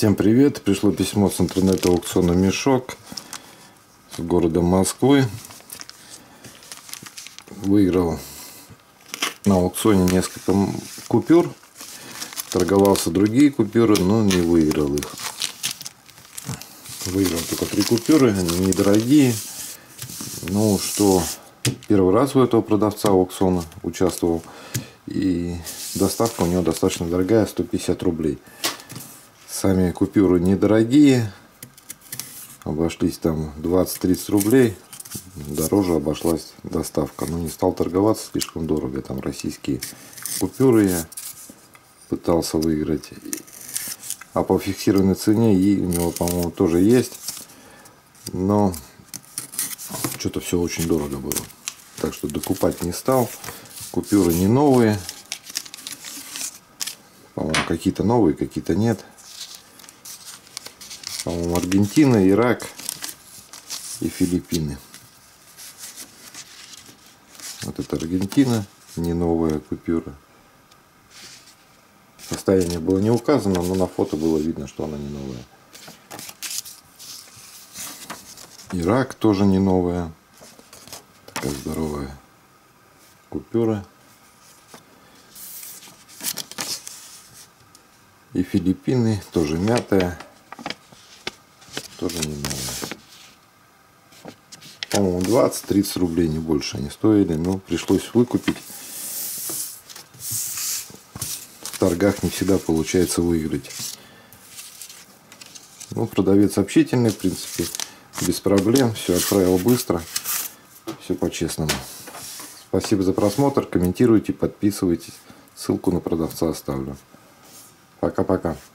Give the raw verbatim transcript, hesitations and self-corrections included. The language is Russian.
Всем привет! Пришло письмо с интернета аукциона Мешок с города Москвы. Выиграл на аукционе несколько купюр. Торговался другие купюры, но не выиграл их. Выиграл только три купюры, они недорогие. Ну что, первый раз у этого продавца аукциона участвовал. И доставка у него достаточно дорогая, сто пятьдесят рублей. Сами купюры недорогие, обошлись там двадцать-тридцать рублей, дороже обошлась доставка. Но не стал торговаться, слишком дорого. Там российские купюры я пытался выиграть. А по фиксированной цене и у него, по-моему, тоже есть. Но что-то все очень дорого было. Так что докупать не стал. Купюры не новые. По-моему, какие-то новые, какие-то нет. По-моему, Аргентина, Ирак и Филиппины. Вот это Аргентина, не новая купюра. Состояние было не указано, но на фото было видно, что она не новая. Ирак тоже не новая. Такая здоровая купюра. И Филиппины тоже мятая. Тоже не новая. По-моему, двадцать-тридцать рублей, не больше они стоили. Но пришлось выкупить. В торгах не всегда получается выиграть. Ну, продавец общительный, в принципе, без проблем. Все отправил быстро. Все по-честному. Спасибо за просмотр. Комментируйте, подписывайтесь. Ссылку на продавца оставлю. Пока-пока.